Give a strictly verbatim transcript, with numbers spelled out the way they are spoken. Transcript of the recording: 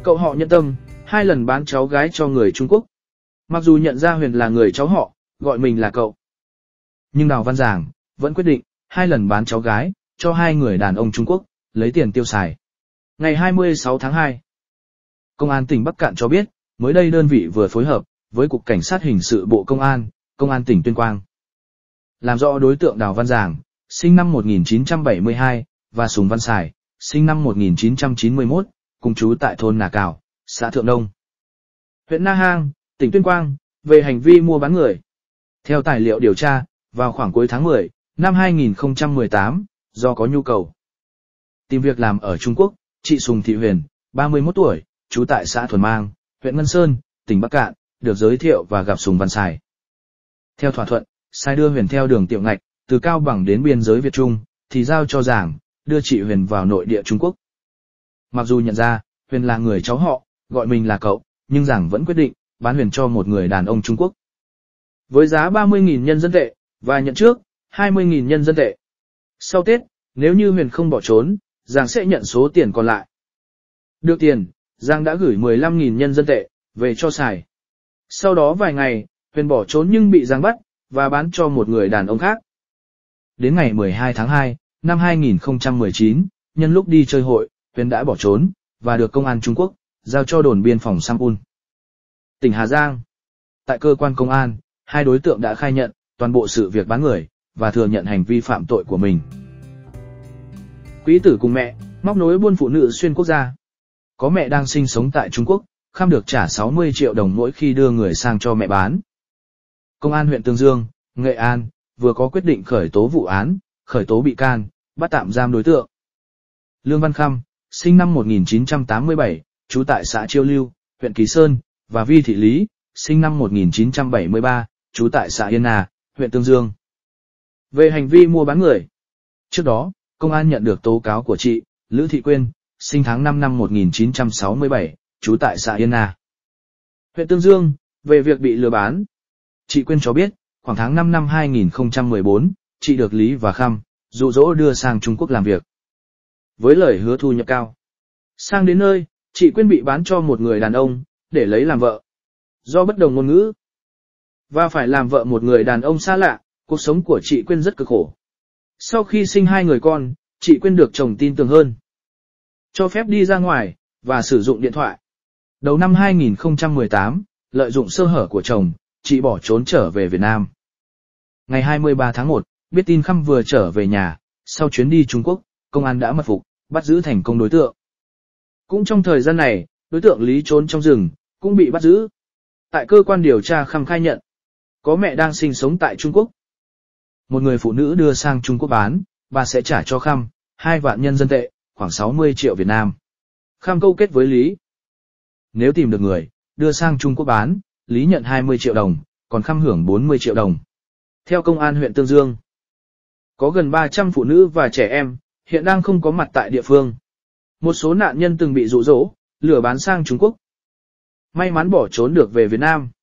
Cậu họ nhận tâm, hai lần bán cháu gái cho người Trung Quốc. Mặc dù nhận ra Huyền là người cháu họ, gọi mình là cậu, nhưng Đào Văn Giảng vẫn quyết định hai lần bán cháu gái cho hai người đàn ông Trung Quốc, lấy tiền tiêu xài. Ngày hai mươi sáu tháng hai, Công an tỉnh Bắc Cạn cho biết, mới đây đơn vị vừa phối hợp với Cục Cảnh sát Hình sự Bộ Công an, Công an tỉnh Tuyên Quang, làm rõ đối tượng Đào Văn Giảng, sinh năm một nghìn chín trăm bảy mươi hai, và Sùng Văn Sài, sinh năm một nghìn chín trăm chín mươi mốt, cùng trú tại thôn Nà Cào, xã Thượng Đông, huyện Na Hang, tỉnh Tuyên Quang, về hành vi mua bán người. Theo tài liệu điều tra, vào khoảng cuối tháng mười năm hai nghìn không trăm mười tám, do có nhu cầu tìm việc làm ở Trung Quốc, chị Sùng Thị Huyền, ba mươi mốt tuổi, trú tại xã Thuần Mang, huyện Ngân Sơn, tỉnh Bắc Cạn, được giới thiệu và gặp Sùng Văn Sài. Theo thỏa thuận, Sài đưa Huyền theo đường tiểu ngạch từ Cao Bằng đến biên giới Việt Trung, thì giao cho Giảng đưa chị Huyền vào nội địa Trung Quốc. Mặc dù nhận ra Huyền là người cháu họ, gọi mình là cậu, nhưng Giảng vẫn quyết định bán Huyền cho một người đàn ông Trung Quốc với giá ba mươi nghìn nhân dân tệ và nhận trước hai mươi nghìn nhân dân tệ. Sau Tết, nếu như Huyền không bỏ trốn, Giảng sẽ nhận số tiền còn lại. Được tiền, Giang đã gửi mười lăm nghìn nhân dân tệ về cho Sài. Sau đó vài ngày, Huyền bỏ trốn nhưng bị Giang bắt và bán cho một người đàn ông khác. Đến ngày mười hai tháng hai năm hai nghìn không trăm mười chín, nhân lúc đi chơi hội, Huyền đã bỏ trốn và được công an Trung Quốc giao cho đồn biên phòng Sampun, tỉnh Hà Giang. Tại cơ quan công an, hai đối tượng đã khai nhận toàn bộ sự việc bán người và thừa nhận hành vi phạm tội của mình. Quý tử cùng mẹ móc nối buôn phụ nữ xuyên quốc gia. Có mẹ đang sinh sống tại Trung Quốc, Kham được trả sáu mươi triệu đồng mỗi khi đưa người sang cho mẹ bán. Công an huyện Tương Dương, Nghệ An vừa có quyết định khởi tố vụ án, khởi tố bị can, bắt tạm giam đối tượng Lương Văn Kham, sinh năm một nghìn chín trăm tám mươi bảy, trú tại xã Chiêu Lưu, huyện Kỳ Sơn, và Vi Thị Lý, sinh năm một nghìn chín trăm bảy mươi ba, trú tại xã Yên Nà, huyện Tương Dương, về hành vi mua bán người. Trước đó, công an nhận được tố cáo của chị Lữ Thị Quyên, sinh tháng năm năm một nghìn chín trăm sáu mươi bảy, trú tại xã Yên Nà, huyện Tương Dương, về việc bị lừa bán. Chị Quyên cho biết, khoảng tháng năm năm hai nghìn không trăm mười bốn, chị được Lý và Kham dụ dỗ đưa sang Trung Quốc làm việc, với lời hứa thu nhập cao. Sang đến nơi, chị Quyên bị bán cho một người đàn ông để lấy làm vợ. Do bất đồng ngôn ngữ và phải làm vợ một người đàn ông xa lạ, cuộc sống của chị Quyên rất cực khổ. Sau khi sinh hai người con, chị Quyên được chồng tin tưởng hơn, cho phép đi ra ngoài và sử dụng điện thoại. Đầu năm hai nghìn không trăm mười tám, lợi dụng sơ hở của chồng, chị bỏ trốn trở về Việt Nam. Ngày hai mươi ba tháng một, biết tin Kham vừa trở về nhà, sau chuyến đi Trung Quốc, công an đã mật phục, bắt giữ thành công đối tượng. Cũng trong thời gian này, đối tượng Lý trốn trong rừng, cũng bị bắt giữ. Tại cơ quan điều tra, Kham khai nhận, có mẹ đang sinh sống tại Trung Quốc. Một người phụ nữ đưa sang Trung Quốc bán, bà sẽ trả cho Kham hai vạn nhân dân tệ, khoảng sáu mươi triệu Việt Nam. Kham câu kết với Lý. Nếu tìm được người, đưa sang Trung Quốc bán, Lý nhận hai mươi triệu đồng, còn Kham hưởng bốn mươi triệu đồng. Theo công an huyện Tương Dương, có gần ba trăm phụ nữ và trẻ em hiện đang không có mặt tại địa phương. Một số nạn nhân từng bị dụ dỗ, lừa bán sang Trung Quốc, may mắn bỏ trốn được về Việt Nam.